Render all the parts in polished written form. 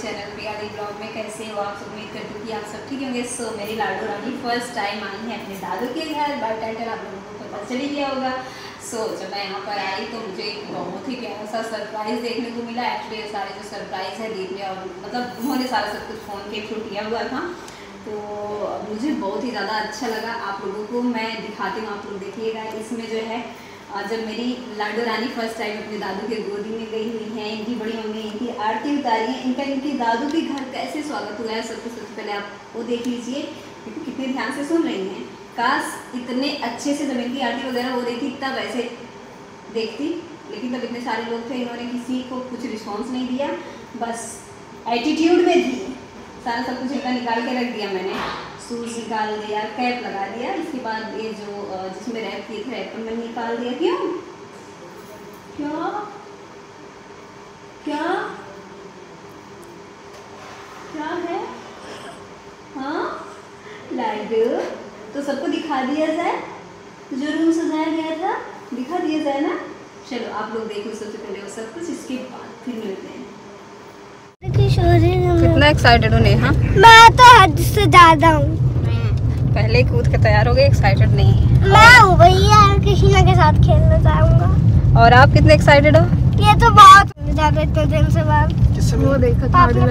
Channel प्रियादी blog में। कैसे हो आप सब? उम्मीद करती हूँ कि आप सब ठीक होंगे। सो मेरी लाडो रानी फर्स्ट टाइम आई है अपने दादू के घर। बाय टाइटल आप लोगों को पता चल ही गया होगा। सो जब मैं यहाँ पर आई तो मुझे एक बहुत ही प्यारा सा सरप्राइज़ देखने को मिला। एक्चुअली सारे जो सरप्राइज़ है दीदी और मतलब उन्होंने सारा सब कुछ फ़ोन के थ्रू किया हुआ था, तो मुझे बहुत ही ज़्यादा अच्छा लगा। आप लोगों को मैं दिखाती हूँ, आप लोग देखिएगा। इसमें जो है जब मेरी लाडो रानी फर्स्ट टाइम अपने दादू के गोदी में गई हुई हैं, इनकी बड़ी मम्मी इनकी आरती उतारी है, इनका इनके दादू के घर कैसे स्वागत हुआ है सब कुछ सबसे पहले आप वो देख लीजिए। देखो कितने ध्यान से सुन रही हैं। काश इतने अच्छे से जब इनकी आरती वगैरह हो रही थी तब ऐसे देखती, लेकिन तब इतने सारे लोग थे, इन्होंने किसी को कुछ रिस्पॉन्स नहीं दिया, बस एटीट्यूड में थी। सारा सब कुछ इनका निकाल के रख दिया मैंने, शूज़ निकाल दिया, कैप लगा दिया। इसके बाद ये जो जिसमें रैप किए थे रैपर मैंने निकाल दिया। क्यों क्या क्या क्या है? हाँ लाडो, तो सबको दिखा दिया जाए, जो रूम सजाया गया था दिखा दिया जाए ना। चलो आप लोग देखो सबसे पहले वो सब कुछ, इसके बाद फिर मिलते हैं। कितना एक्साइटेड हो नेहा? मैं तो हद से ज्यादा हूँ। पहले ही कूद के तैयार हो गए, एक्साइटेड नहीं है? मैं हूँ भैया, कृष्णा के साथ खेलना चाहूँगा। और आप कितने एक्साइटेड हो? ये तो बहुत ज्यादा इतने दिन से बाद। वो देखो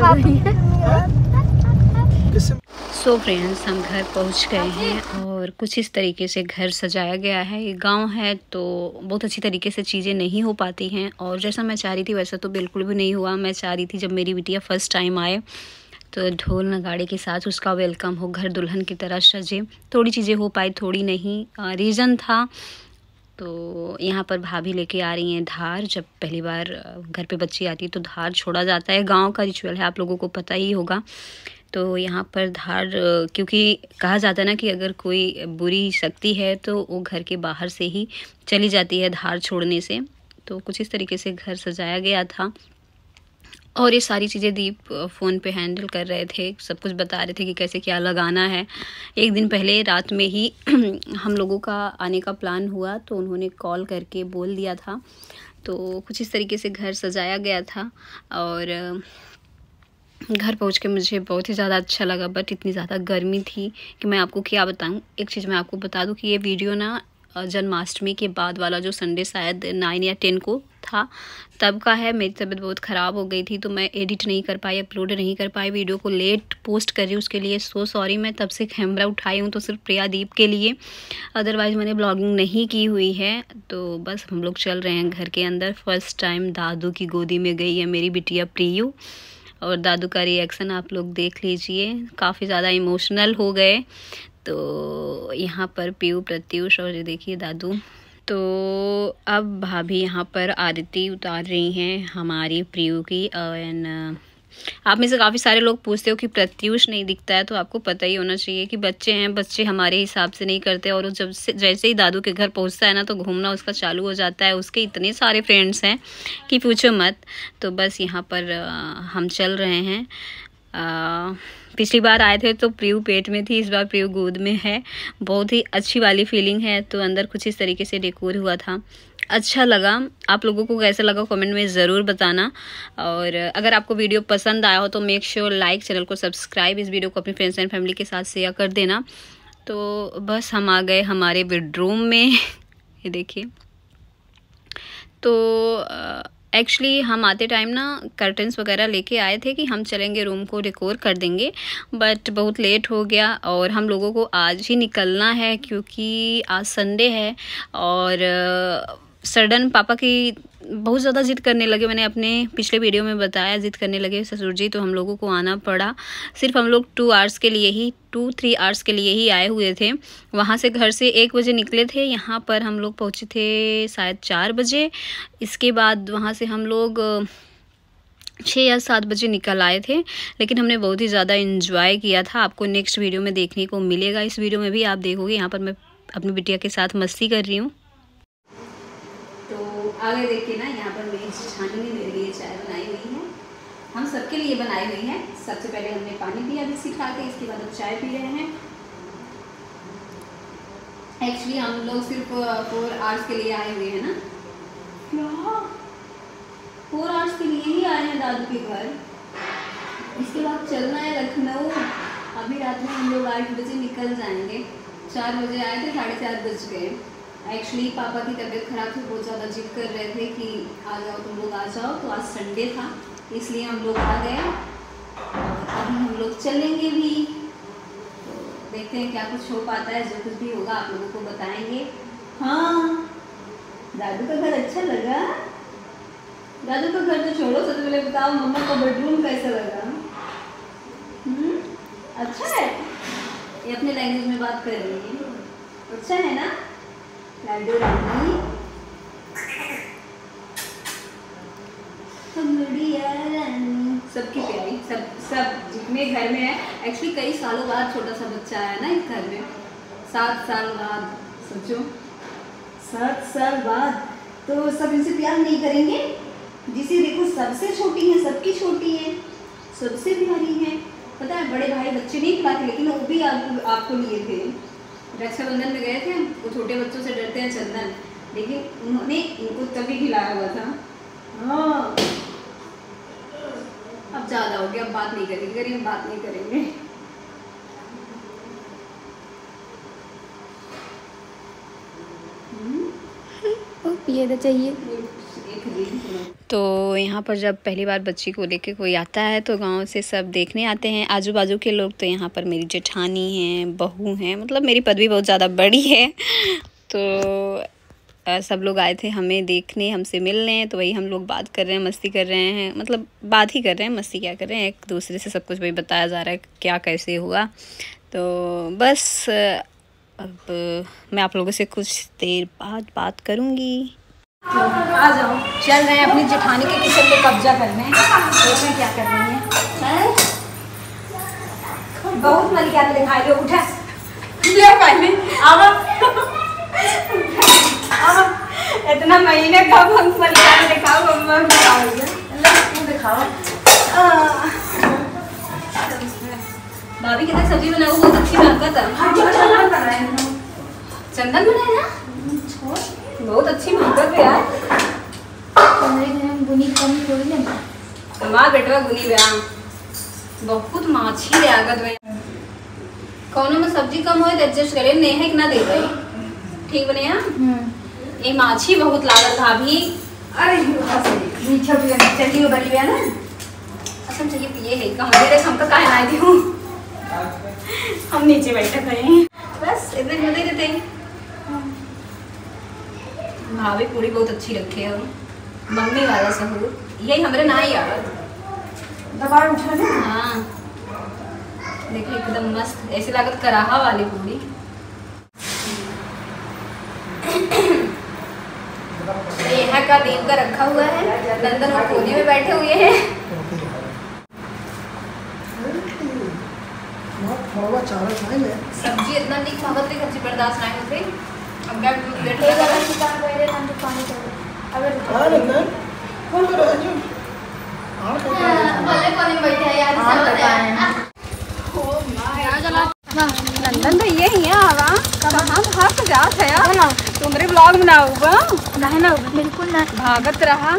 सो फ्रेंड्स, हम घर पहुंच गए हैं और कुछ इस तरीके से घर सजाया गया है। ये गांव है तो बहुत अच्छी तरीके से चीज़ें नहीं हो पाती हैं, और जैसा मैं चाह रही थी वैसा तो बिल्कुल भी नहीं हुआ। मैं चाह रही थी जब मेरी बिटिया फर्स्ट टाइम आए तो ढोल नगाड़े के साथ उसका वेलकम हो, घर दुल्हन की तरह सजे। थोड़ी चीज़ें हो पाई, थोड़ी नहीं। रीज़न था तो यहाँ पर भाभी लेके आ रही हैं धार। जब पहली बार घर पे बच्ची आती है तो धार छोड़ा जाता है, गांव का रिचुअल है, आप लोगों को पता ही होगा। तो यहाँ पर धार, क्योंकि कहा जाता है ना कि अगर कोई बुरी शक्ति है तो वो घर के बाहर से ही चली जाती है धार छोड़ने से। तो कुछ इस तरीके से घर सजाया गया था, और ये सारी चीज़ें दीप फ़ोन पे हैंडल कर रहे थे, सब कुछ बता रहे थे कि कैसे क्या लगाना है। एक दिन पहले रात में ही हम लोगों का आने का प्लान हुआ तो उन्होंने कॉल करके बोल दिया था। तो कुछ इस तरीके से घर सजाया गया था, और घर पहुंच के मुझे बहुत ही ज़्यादा अच्छा लगा। बट इतनी ज़्यादा गर्मी थी कि मैं आपको क्या बताऊं। एक चीज़ मैं आपको बता दूं कि ये वीडियो ना जन्माष्टमी के बाद वाला जो संडे शायद 9 या 10 को था तब का है। मेरी तबीयत बहुत ख़राब हो गई थी तो मैं एडिट नहीं कर पाई, अपलोड नहीं कर पाई, वीडियो को लेट पोस्ट कर रही हूँ, उसके लिए सो सॉरी। मैं तब से कैमरा उठाई हूँ तो सिर्फ प्रियादीप के लिए, अदरवाइज़ मैंने ब्लॉगिंग नहीं की हुई है। तो बस हम लोग चल रहे हैं घर के अंदर। फर्स्ट टाइम दादू की गोदी में गई है मेरी बिटिया प्रियू, और दादू का रिएक्शन आप लोग देख लीजिए, काफ़ी ज़्यादा इमोशनल हो गए। तो यहाँ पर पीयू, प्रत्युष और ये देखिए दादू। तो अब भाभी यहाँ पर आरती उतार रही हैं हमारी प्रियू की। एंड आप में से काफ़ी सारे लोग पूछते हो कि प्रत्युष नहीं दिखता है, तो आपको पता ही होना चाहिए कि बच्चे हैं, बच्चे हमारे हिसाब से नहीं करते। और जब से जैसे ही दादू के घर पहुंचता है ना तो घूमना उसका चालू हो जाता है। उसके इतने सारे फ्रेंड्स हैं कि पूछो मत। तो बस यहाँ पर हम चल रहे हैं। पिछली बार आए थे तो प्रियू पेट में थी, इस बार प्रियू गोद में है। बहुत ही अच्छी वाली फीलिंग है। तो अंदर कुछ इस तरीके से डेकोर हुआ था, अच्छा लगा। आप लोगों को कैसा लगा कमेंट में ज़रूर बताना। और अगर आपको वीडियो पसंद आया हो तो मेक श्योर लाइक, चैनल को सब्सक्राइब, इस वीडियो को अपनी फ्रेंड्स एंड फैमिली के साथ शेयर कर देना। तो बस हम आ गए हमारे बेडरूम में ये देखिए। तो एक्चुअली हम आते टाइम ना कर्टन्स वगैरह लेके आए थे कि हम चलेंगे रूम को डेकोर कर देंगे, बट बहुत लेट हो गया और हम लोगों को आज ही निकलना है क्योंकि आज संडे है। और सडन पापा की बहुत ज़्यादा ज़िद करने लगे, मैंने अपने पिछले वीडियो में बताया, ज़िद करने लगे ससुर जी, तो हम लोगों को आना पड़ा। सिर्फ हम लोग 2 आवर्स के लिए ही, 2-3 आवर्स के लिए ही आए हुए थे। वहाँ से घर से 1 बजे निकले थे, यहाँ पर हम लोग पहुँचे थे शायद 4 बजे। इसके बाद वहाँ से हम लोग 6 या 7 बजे निकल आए थे। लेकिन हमने बहुत ही ज़्यादा इन्जॉय किया था, आपको नेक्स्ट वीडियो में देखने को मिलेगा। इस वीडियो में भी आप देखोगे, यहाँ पर मैं अपनी बिटिया के साथ मस्ती कर रही हूँ। आगे देखिए ना, यहाँ पर मेरी जेठानी ने मेरे लिए चाय बनाई हुई है, हम सबके लिए बनाई हुई है। सबसे पहले हमने पानी पिया बिस्किट खा के, इसके बाद हम चाय पी रहे हैं। एक्चुअली हम लोग सिर्फ 4 आवर्स के लिए आए हुए हैं ना। क्या 4 आवर्स के लिए ही आए हैं दादू के घर? उसके बाद चलना है लखनऊ। अभी रात में हम लोग 8 बजे निकल जाएंगे। 4 बजे आए थे, 4:30 बज गए। एक्चुअली पापा की तबीयत खराब थी, बहुत ज़्यादा जिद कर रहे थे कि आ जाओ तुम लोग आ जाओ। तो आज संडे था इसलिए हम लोग आ गए। और अभी हम लोग चलेंगे भी, तो देखते हैं क्या कुछ हो पाता है। जो कुछ भी होगा आप लोगों को बताएंगे। हाँ, दादू का घर अच्छा लगा? दादू का घर तो छोड़ो, सबसे पहले बताओ मम्मा का बेडरूम कैसा लगा? अच्छा है। ये अपने लैंग्वेज में बात कर रही है। अच्छा है ना लाडू रानी? रानी सबकी प्यारी, सब जितने घर में है। एक्चुअली कई सालों बाद छोटा सा बच्चा आया ना इस घर में, 7 साल बाद। सोचो 7 साल बाद, तो सब इनसे प्यार नहीं करेंगे? जिसे देखो सबसे छोटी है, सबकी छोटी है, सबसे प्यारी है। पता है बड़े भाई बच्चे नहीं खिलाते, लेकिन वो भी आपको लिए थे। रक्षाबंधन में गए थे, वो छोटे बच्चों से डरते हैं चंदन, लेकिन उन्होंने इनको तभी खिलाया हुआ था। हाँ, अब ज़्यादा हो गया, अब बात नहीं करेंगे, हम बात नहीं करेंगे। ये तो चाहिए। तो यहाँ पर जब पहली बार बच्ची को लेके कोई आता है तो गांव से सब देखने आते हैं, आजू बाजू के लोग। तो यहाँ पर मेरी जेठानी हैं, बहू हैं, मतलब मेरी पदवी बहुत ज़्यादा बड़ी है। तो सब लोग आए थे हमें देखने, हमसे मिलने। तो वही हम लोग बात कर रहे हैं, मस्ती कर रहे हैं, मतलब बात ही कर रहे हैं, मस्ती क्या कर रहे हैं, एक दूसरे से सब कुछ वही बताया जा रहा है क्या कैसे हुआ। तो बस अब मैं आप लोगों से कुछ देर बाद बात करूँगी। आ जाओ, चल रहे हैं अपनी जेठानी के किचन पे कब्जा करने। देखते क्या कर रही है। बहुत मन क्या दिखाई दे, उठा ले पहले। अब इतना महीने कब हम मलिका दिखाओ, मम्मा दिखाओ। भाभी कितनी सब्जी बनाओ, बहुत अच्छी बनकर था। चंदन बनाया ना, बहुत अच्छी बनकर पे यार। गुनी कम थोड़ी लेना, हमार बेटवा गुनी ब्याह बहुत माछी ले आगत में। कौनो में सब्जी कम होए तो एडजस्ट करे, नेहा इतना दे गई ठीक बने। ये माछी बहुत लागत भाभी। अरे मीठा भी चलिए बड़ी है ना, असम चाहिए पिए है का हमारे देख हमका काहे ना दी हूं। हम नीचे बैठे थे, बस इतने जल्दी देते हैं। भाभी पूरी बहुत अच्छी रखे हो, मम्मी वाला सहूर यही हमारे ना ही आवत दबाड़ उठा ना। हाँ देखो एकदम मस्त, ऐसी लागत कराहा वाली पूरी। यहाँ का देव का रखा हुआ है, नंदन और कोने में बैठे हुए हैं। सब्जी इतना नहीं खावत थे, सब्जी बर्दाश्त नहीं होते। अब क्या लेट लगा है कि काम कर रहे हैं, तो पानी कर। अब हां नंदन कौन कर रहा है? हां बोले कोने में बैठे हैं यार, सब बताएं। ओ माय नंदन तो ये ही है। आवा कहां भाग जात है यार, तुमरे ब्लॉग बनाऊंगा ना बिल्कुल ना भागत रहा।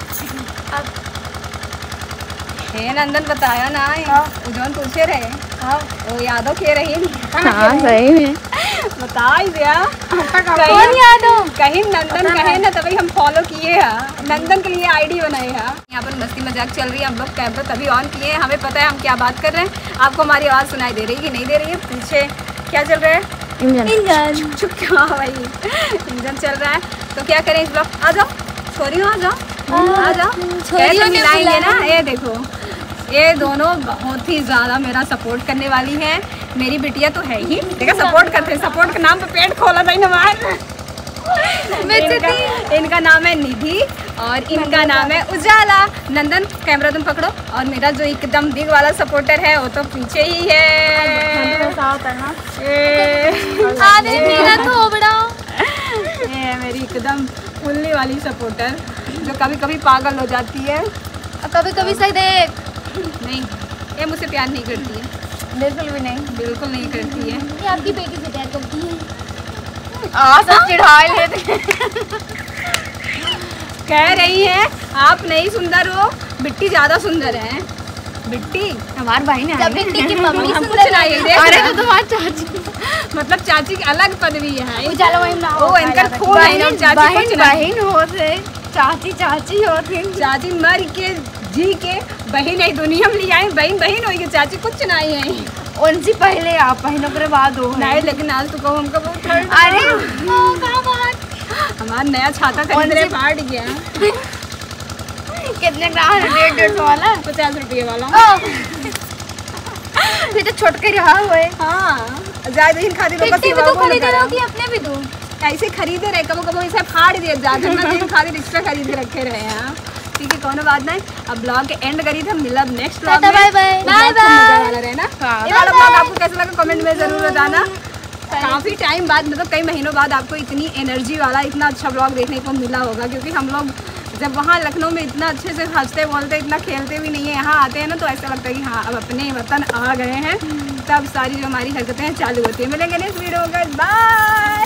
हे नंदन बताया ना, उजौन पूछे रहे वो यादव के रही। हाँ सही में बता ही दिया कौन यादव, कहीं नंदन कहे ना, तभी हम फॉलो किए हैं, नंदन के लिए आईडी बनाए हैं। यहाँ पर मस्ती मजाक चल रही है, हम लोग कैमरा तभी ऑन किए हैं, हमें पता है हम क्या बात कर रहे हैं। आपको हमारी आवाज़ सुनाई दे रही है कि नहीं दे रही है? पीछे क्या चल रहा है? इंजन। चुप क्या भाई, इंजन चल रहा है। तो क्या करें इस ब्लॉग, आ जाओ छोरियों, आ जाओ कैसे मिलाएंगे ना। ये देखो ये दोनों बहुत ही ज़्यादा मेरा सपोर्ट करने वाली है। मेरी बिटिया तो है ही, देखा सपोर्ट करते हैं, सपोर्ट के नाम पे पेट खोला था नवाज। इनका नाम है निधि और इनका नाम है उजाला। नंदन कैमरा तुम पकड़ो, और मेरा जो एकदम बिग वाला सपोर्टर है वो तो पीछे ही है। ये मेरी एकदम फुल्ली वाली सपोर्टर जो कभी कभी पागल हो जाती है, कभी कभी सही देख। नहीं ये मुझसे प्यार नहीं करती है, बिल्कुल भी नहीं, बिल्कुल नहीं करती है। ये आपकी बेटी से प्यार करती है। सब चिढ़ाए लेते कह रही है आप नहीं सुंदर हो, बिट्टी ज़्यादा सुंदर है। बिट्टी हमारे भाई ने जब बिट्टी की मम्मी हम सुंदर कुछ नहीं देख अरे रहे। तो तुम्हारी चाची मतलब चाची की अलग पदवी है। उजाला वही ना ओ इनका खून है, हम चाची कुछ नहीं। बहन होते चाची होती। चाची मर के जी के बहन है दुनिया में ले आए, बहन बहन होगी, चाची कुछ नहीं है। उनसे पहले आप बहनों के बाद हो नहीं लेकिन आज तो कहूँ हमको बहुत ठंड। अरे हमारा नया छाता खरीद रहे, फाट गया। कितने का? 150 वाला, 50 रुपये वाला। फिर तो छोट के रहा हुए। हाँ ज्यादा ही खाती लोग बिट्टी भी तो खरीदे रहो कि अपने भी दो। ऐसे खरीदे रहे, कबो कबो इसे फाड़ दिए ज्यादा ना, दिन खातिर एक्स्ट्रा खरीद के रखे रहे हैं। ठीक है कोनो बात नहीं। अब ब्लॉग के एंड करी थे, मिलब नेक्स्ट ब्लॉग में। Bye bye bye bye. वाला रहना। हाँ। ये वाला ब्लॉग आपको कैसा लगा कमेंट में जरूर बताना। काफी टाइम बाद, मतलब कई महीनों बाद आपको इतनी एनर्जी वाला इतना अच्छा ब्लॉग देखने को मिला होगा, क्योंकि हम लोग जब वहाँ लखनऊ में इतना अच्छे से हंसते बोलते इतना खेलते भी नहीं है, यहाँ आते हैं ना तो ऐसा लगता है कि हाँ अब अपने वतन आ गए हैं। तब सारी जो हमारी हरकतें चालू होती है। मिलेंगे नेक्स्ट वीडियो में, बाय।